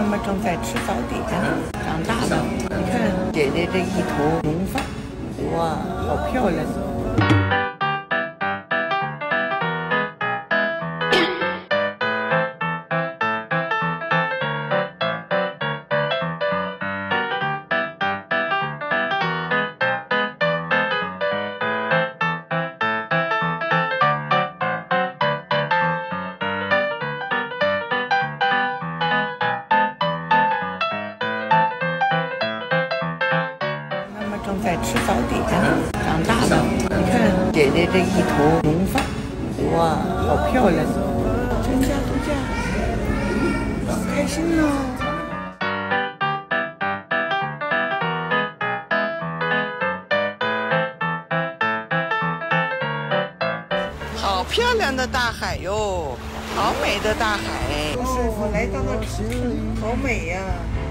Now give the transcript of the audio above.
妈妈正在吃早点，长大了。你看姐姐这一头浓发，哇，好漂亮！正在吃早点，长大了。你看姐姐这一头浓发，哇，好漂亮！全家度假，好开心哦！好漂亮的大海哟，好美的大海！师傅来到了长城，好美呀！